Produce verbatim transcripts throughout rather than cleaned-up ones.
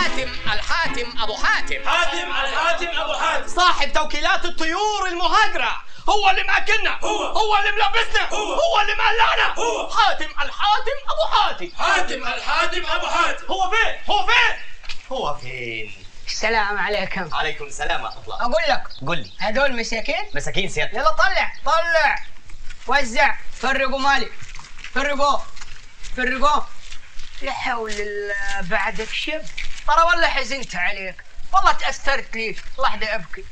حاتم الحاتم أبو حاتم. حاتم الحاتم أبو حاتم صاحب توكيلات الطيور المهاجرة، هو اللي مأكلنا، هو هو اللي ملبسنا، هو هو اللي مقلعنا، هو حاتم الحاتم أبو حاتم. حاتم الحاتم أبو حاتم. هو فين؟ هو فين؟ هو فين؟ السلام عليكم. عليكم السلام ورحمة الله. أقول لك، قل لي. هذول مساكين؟ مساكين سيادتك. يلا طلع طلع وزع، فرقوا مالي، فرقوه فرقوه. لا حول الله، بعدك شب. ترى والله حزنت عليك، والله تأثرت ليك، لحظة أبكي.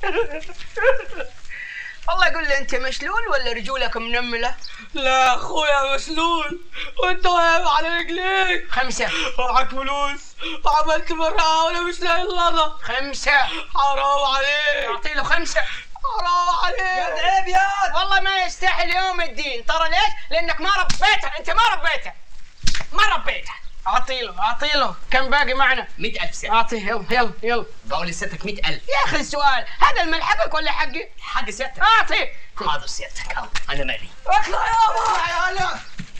والله قول لي أنت مشلول ولا رجولك منملة؟ لا أخويا مشلول، وأنت واقف على رجليك. خمسة. معك فلوس وعملت مرة وأنا مش لاقي اللحظة. خمسة. حرام عليك. أعطي له خمسة. حرام عليك. يا عيب يا والله ما يستاهل يوم الدين. ترى ليش؟ لأنك ما ربيته، أنت ما ربيته ما ربيته. أعطي له أعطي له كم باقي معنا؟ مئة ألف سيادتك. أعطيه، يلا يلا يلا. بقول لسيادتك مئة ألف. يا أخي السؤال، هذا المال حقك ولا حقي؟ حق سيادتك. أعطيه. حاضر سيادتك، أنا مالي. اطلع يابا يا هلا.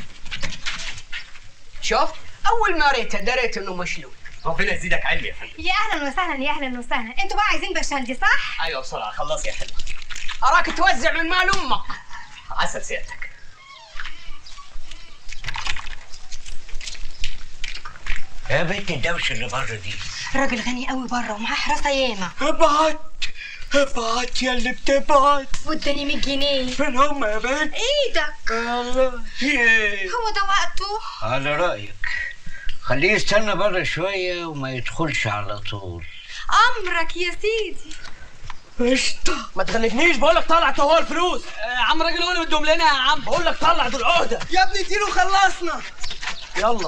شوف، أول ما ريته دريت إنه مشلول. ربنا يزيدك علم يا فندم. يا اهلا وسهلا، يا اهلا وسهلا. انتوا بقى عايزين بشندي صح؟ ايوه بسرعه خلصي يا حلوه. أراك توزع من مال أمك. عسل سيادتك. يا بنت الدوشه اللي بره دي. راجل غني قوي بره ومعاه حراسه ياما. ابعت ابعت يا اللي بتبعت. واداني مية جنيه. فين هم يا بنت؟ ايدك. الله ايه؟ هو ده وقته. على رايك خليه يستنى بره شويه وما يدخلش على طول. امرك يا سيدي. قشطه. ما تغلبنيش، بقول لك طلع هو الفلوس. يا عم راجل، هو اللي بدهم لنا يا عم. بقول لك طلع دول عهده يا ابني اديله خلصنا. يلا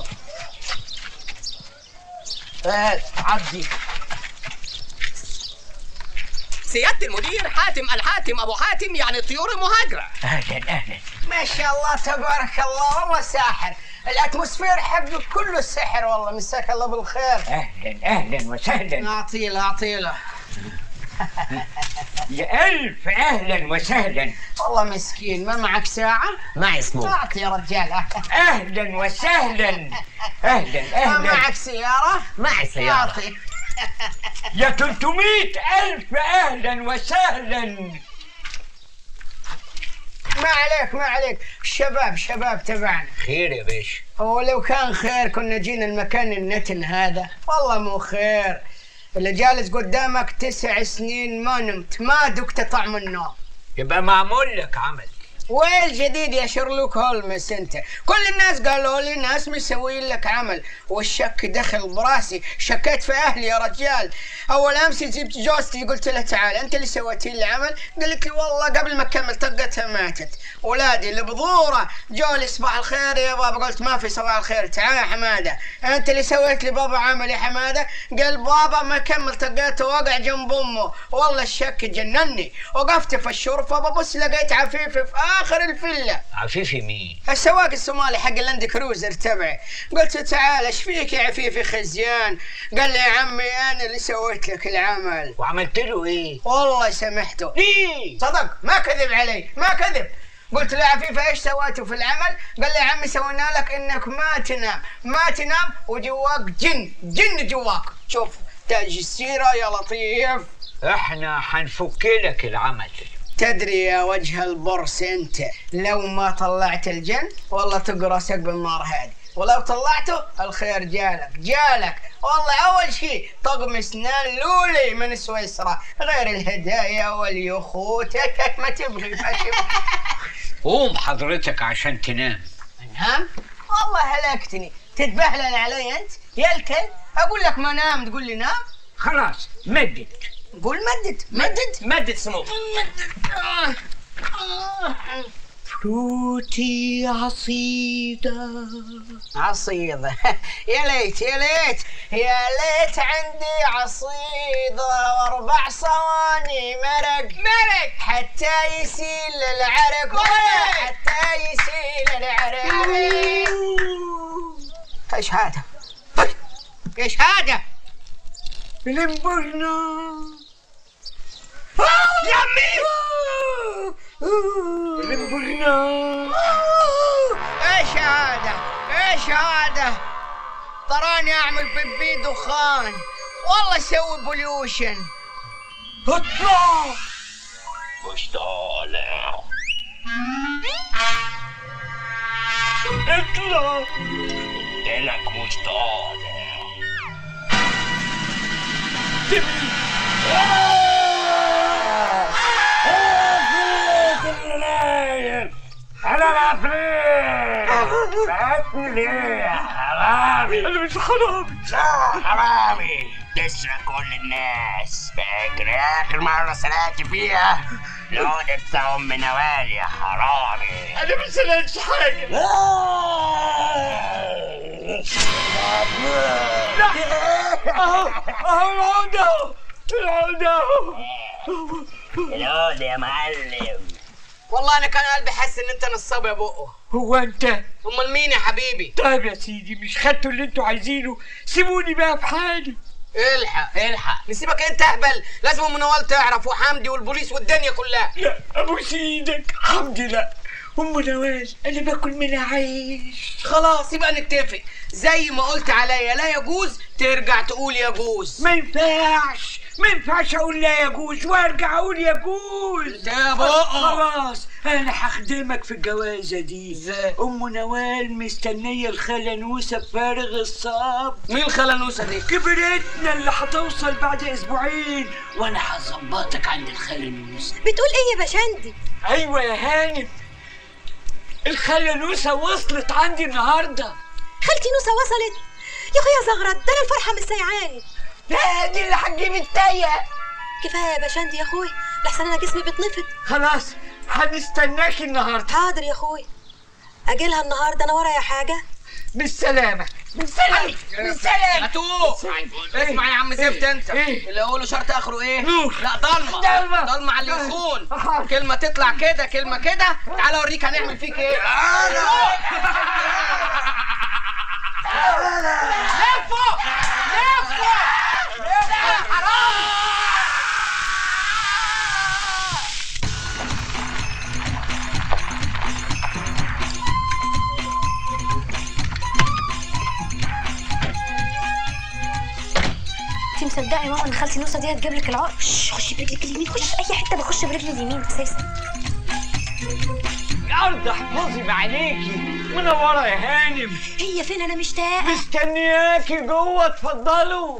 هات عدي. سيادة المدير، حاتم الحاتم أبو حاتم، يعني الطيور المهاجرة. اهلا اهلا. ما شاء الله تبارك الله، والله ساحر. الاتموسفير حقه كله سحر، والله مساك الله بالخير. اهلا اهلا وسهلا. اعطي له اعطي له. يا الف اهلا وسهلا. والله مسكين، ما معك ساعة؟ معي سمو. اعطي يا رجال. اهلا وسهلا. اهلا ما اهلا. معك سيارة؟ معي سيارة. اعطي. يا ثلاثمئة الف اهلا وسهلا. ما عليك ما عليك، الشباب شباب تبعنا. خير يا باشا. ولو كان خير كنا جينا المكان النتن هذا. والله مو خير، اللي جالس قدامك تسع سنين ما نمت، ما دقت طعم النوم. يبقى معمول لك عمل. وين الجديد يا شيرلوك هولمس انت؟ كل الناس قالوا لي ناس مسوين لك عمل، والشك دخل براسي، شكيت في اهلي يا رجال. اول امس جبت جوزتي قلت لها تعال انت اللي سويتي لي العمل، قالت لي والله قبل ما اكمل طقتها ماتت. ولادي البذوره جو لي صباح الخير يا بابا، قلت ما في صباح الخير، تعال يا حماده انت اللي سويت لي بابا عمل يا حماده. قال بابا ما كمل طقته وقع جنب امه. والله الشك جنني، وقفت في الشرفه ببص لقيت عفيفي في اخر الفله. عفيفي مين؟ السواق الصومالي حق اللاند كروزر تبعي. قلت تعال ايش فيك يا عفيفي خزيان؟ قال لي يا عمي انا اللي سويت لك العمل. وعملت له ايه؟ والله سامحته. ليه؟ صدق ما كذب علي، ما كذب. قلت له يا عفيفه ايش سويتوا في العمل؟ قال لي يا عمي سوينا لك انك ما تنام، ما تنام وجواك جن، جن جواك. شوف تاج السيره يا لطيف. احنا حنفك لك العمل. تدري يا وجه البرص انت لو ما طلعت الجن والله تقرا سقف النار هذه، ولو طلعته الخير جالك جالك. والله اول شيء طقم اسنان لولي من سويسرا، غير الهدايا واليخوت ما تبغي ما تبغي. قوم حضرتك عشان تنام. انام؟ والله هلكتني، تتبهلل علي انت يا الكل. اقول لك ما نام تقول لي نام. خلاص مدد. قول مدد مدد مدد سمو. مدد. فروتي عصيدة عصيدة. يا ليت يا ليت يا ليت عندي عصيدة واربع صواني مرق مرق حتى يسيل العرق حتى يسيل العرق. ايش هذا؟ ايش هذا؟ لمبرنا يا عمي. لمبرنا. ايش هذا؟ ايش هذا؟ تراني اعمل بيبي دخان والله سوي بوليوشن. اطلع. مش طالع. اطلع. قلتلك مش طالع. انا العفريت. بعتني ليه يا حرامي؟ انا مش حرامي. لا حرامي تسرق كل الناس. فاكر اخر مرة سرقت فيها العقدة بتاع ام نوال يا حرامي؟ انا ما سرقتش حاجه. لا اهو اهو العقده اهو العقده اهو. العقدة يا معلم. والله انا كان قلبي حاسس ان انت نصاب يا بقه. هو انت؟ امال مين يا حبيبي؟ طيب يا سيدي مش خدتوا اللي انتوا عايزينه، سيبوني بقى في حالي. الحق الحق نسيبك انت اهبل، لازم ام نوال تعرف وحمدي والبوليس والدنيا كلها. لا ابوس ايدك. حمدي لا، ام نوال انا باكل منها عيش. خلاص يبقى نتفق زي ما قلت عليا لا يجوز ترجع تقول يجوز. ما ينفعش ما ينفعش اقول لا يجوز وارجع اقول يجوز. يا بقى خلاص انا هخدمك في الجوازه دي. ازاي؟ ام نوال مستنيه الخاله نوسه بفارغ الصبر. مين الخاله نوسه دي؟ كبرتنا اللي هتوصل بعد اسبوعين، وانا هظبطك عند الخاله نوسه. بتقول ايه يا باشندي؟ ايوه يا هانم، الخاله نوسه وصلت عندي النهارده. خالتي نوسه وصلت؟ يا اخويا زغرت، ده انا الفرحه مش سايعاني. لا دي اللي هتجيب التايه. كفايه يا باشندي يا اخوي، لحسن انا جسمي بيتنفض. خلاص هنستناكي النهارده. حاضر يا اخوي، اجيلها النهارده، انا ورايا حاجه. بالسلامه. بالسلامه. بالسلامة. هاتوه. اسمع يا عم زفت انت. ايه؟ اللي اقوله شرط اخره ايه؟ نور. لا ضلمه. ضلمة. ضلمه على اللي يخون. كلمه تطلع كده كلمه كده. تعالى اوريك هنعمل فيك ايه. لفوا لفوا لفوا حرام. انت مصدقه يا ماما ان خالتي نوسه دي هتجيب لك العقد؟ خشي برجلك اليمين، خشي في اي حته بخش برجلي اليمين اساسا. يا ارض احفظي بعينيكي. منوره يا هانم. هي فين؟ انا مشتاقه. مستنياكي جوه، اتفضلوا.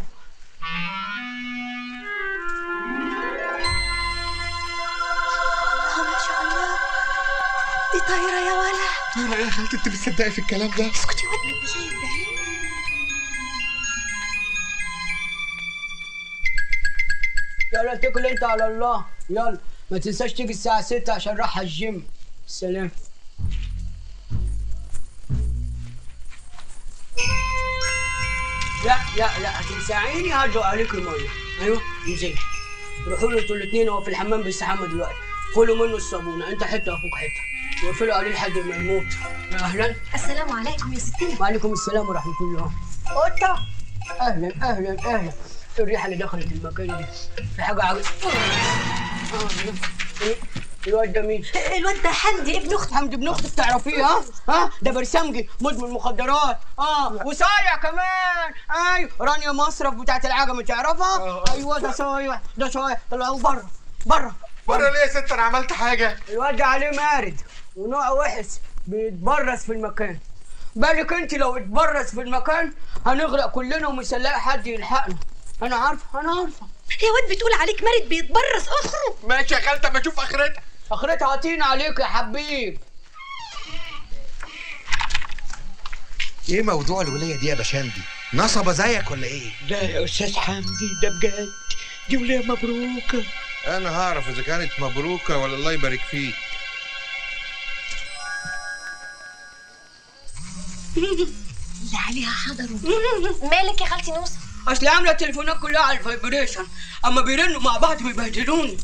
ما شاء الله، دي طايره يا ولا. طايره ايه يا خالتي؟ انت بتصدقي في الكلام ده؟ اسكتي يا ولد، انت شايف بعينك. يلا اتكل انت على الله. يلا ما تنساش تيجي الساعة ستة عشان رايحة الجيم. سلام. لا لا لا هتنساعيني هرجع عليك المية. ايوه انزلي روحوا له انتوا الاثنين، هو في الحمام بيستحمى دلوقتي. خلوا منه الصابونة، انت حتة اخوك حتة، وقفلوا عليه لحد ما يموت. اهلا. السلام عليكم يا ستنا. وعليكم السلام ورحمة الله. قطة. اهلا اهلا اهلا. الريحة اللي دخلت المكان دي في حاجة عجيبة. الواد ده مين؟ الواد ده حمدي ابن اختي. حمدي ابن اختك تعرفيه؟ ها؟ ها؟ ده برسمجي مدمن مخدرات، اه وصايع كمان. ايوه رانيا مصرف بتاعت العجمة تعرفها؟ ايوه ده صايع ده صايع. طلعوا بره بره بره ليه يا ست؟ انا عملت حاجه؟ الواد ده عليه مارد ونوع وحش بيتبرز في المكان. بالك انت لو اتبرز في المكان هنغرق كلنا ومش هنلاقي حد يلحقنا. انا عارفه انا عارفه. يا واد بتقول عليك مارد بيتبرز؟ اخرج. ماشي يا خالتي اما اشوف اخرتها. اخرتها هتين عليك يا حبيب. ايه موضوع الوليه دي يا باشندي؟ نصبه زيك ولا ايه؟ لا يا استاذ حمدي ده بجد، دي وليه مبروكه. انا هعرف اذا كانت مبروكه ولا الله يبارك فيك. اللي عليها حضروا. مالك يا خالتي نوسه؟ اصل عامله التليفونات كلها على الفايبريشن، اما بيرنوا مع بعض بيبهدلوني.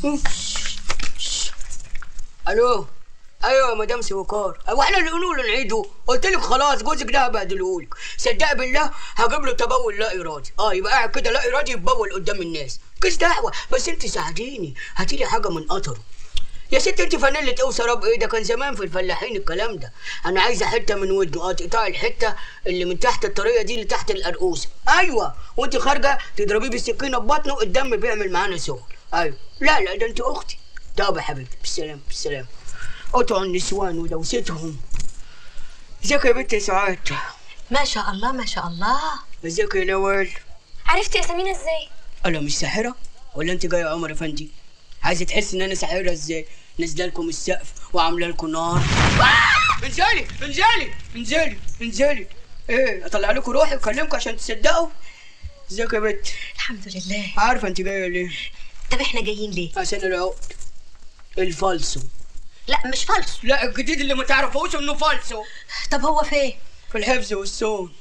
الو ايوه يا مدام سويكار. هو احنا اللي نقول نعيده؟ قلت لك خلاص جوزك ده هبهدلهولك. صدق بالله هجيب له تبول لا ارادي. اه يبقى قاعد كده لا ارادي يتبول قدام الناس. كيس دعوه بس انت ساعديني هاتي لي حاجه من قطره. يا ست انت فانيلة ايه وسراب ايه؟ ده كان زمان في الفلاحين الكلام ده. انا عايزه حته من ودنه، اه تقطعي الحته اللي من تحت الطريه دي اللي تحت القرقوسه. ايوه، وانت خارجه تضربيه بالسكينه ببطنه، الدم بيعمل معانا شغل. ايوه. لا لا ده انت اختي. طب يا حبيبتي بالسلامه بالسلامه. قطعوا النسوان ودوستهم. ازيك يا بنت يا سعاد؟ ما شاء الله ما شاء الله. ازيك يا نوال؟ عرفتي اسامينا ازاي؟ انا مش ساحره ولا انت جايه يا عمر افندي؟ عايزه تحسي ان انا ساحره ازاي؟ نازله لكم السقف وعامله لكم نار. انزلي انزلي انزلي انزلي. ايه اطلع لكم روحي واكلمكم عشان تصدقوا؟ ازيك يا بنت؟ الحمد لله. عارفه انت جايه ليه؟ طب احنا جايين ليه؟ عشان العقد الفالسو. لا مش فالص. لا الجديد اللي ما تعرفوش انه فالسو. طب هو فين؟ في الحفظ والصون.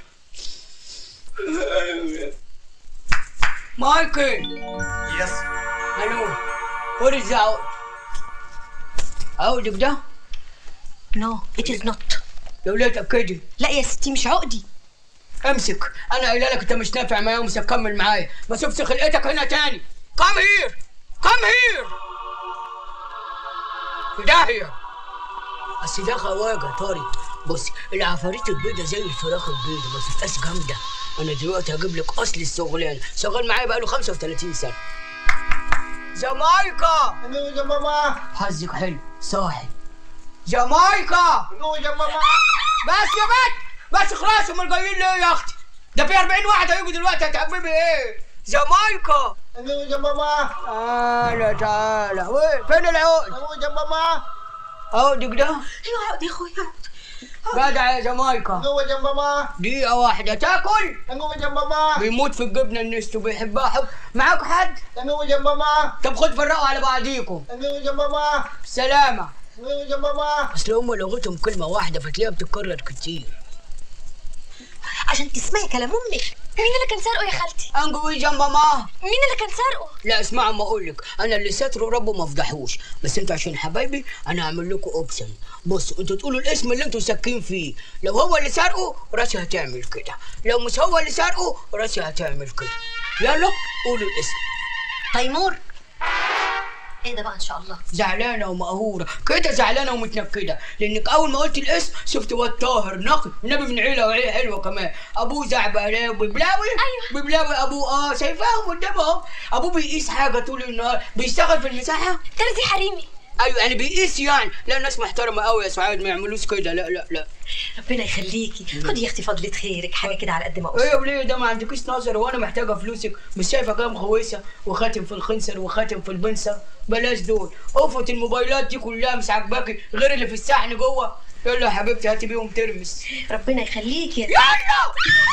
مايكل. يس. الو. وات از عقد؟ عقدك ده؟ نو ات از نوت. يا وليه اتاكدي. لا يا ستي مش عقدي. امسك، انا قايله لك انت مش نافع معايا ومش هتكمل معايا، ما اشوفش خلقتك هنا تاني. كم هير كم هير. في داهيه. اصل ده خواجه طاري. بصي العفاريت البيضه زي الفراخ البيضه ما تبقاش جامده. انا دلوقتي هجيب لك اصل الشغلانه، شغال معايا بقاله خمسة وثلاثين سنه. جامايكا. انو يا ماما. حظك حلو صاحي. جامايكا. انو يا ماما. بس يا بنت بس خلاص. امال جايين ليه يا اختي؟ ده في أربعين واحد هيجوا دلوقتي. هتحببي ايه؟ جامايكا. انو يا ماما. تعالى تعالى. وين فين العقد؟ انو يا ماما. عقدك ده؟ ايوه عقدي يا اخويا. جدع يا جامايكا. انو يا ماما. دقيقة واحدة تاكل؟ انو يا ماما. بيموت في الجبنة النستو بيحبها حب. معاك حد؟ انو يا ماما. طب خد فرقوا على بعضيكم. انو يا ماما. سلامة. انو يا ماما. اصل هم لغتهم كلمة واحدة فتلاقيها بتتكرر كتير. عشان تسمعي كلام امك. مين اللي كان سارقه يا خالتي؟ انجوي جنب ماما. مين اللي كان سارقه؟ لا اسمعوا ما اقول لك، انا اللي ساتره ربه ما فضحوش، بس انتوا عشان حبايبي انا هعمل لكم اوبشن. بصوا انتوا تقولوا الاسم اللي انتوا ساكين فيه، لو هو اللي سارقه راسي هتعمل كده، لو مش هو اللي سارقه راسي هتعمل كده. يلا قولوا الاسم. تيمور. ايه ده بقى ان شاء الله؟ زعلانه ومقهوره كده، زعلانه ومتنكده لانك اول ما قلت الاسم شفت واد طاهر نقي النبي من عيله وعيله حلوه كمان. ابوه زعبلاوي ببلاوي. ايوه ببلاوي ابوه. اه شايفاهم قدامهم. ابوه بيقيس حاجه طول النهار، بيشتغل في المساحه. ترزي حريمي. ايوه يعني بيقيس يعني. لا ناس محترمه قوي يا سعاد ما يعملوش كده. لا لا لا. ربنا يخليكي. خدي يا اختي فضلة خيرك حاجه كده على قد ما اقول. ايه يا وليه ده ما عندكيش نظر وانا محتاجه فلوسك؟ مش شايفه كام خويسه وخاتم في الخنصر وخاتم في البنصه؟ بلاش دول. قفت الموبايلات دي كلها مش عاجباكي غير اللي في السحن جوه. يلا يا حبيبتي هاتي بيهم ترمس. ربنا يخليكي. يلا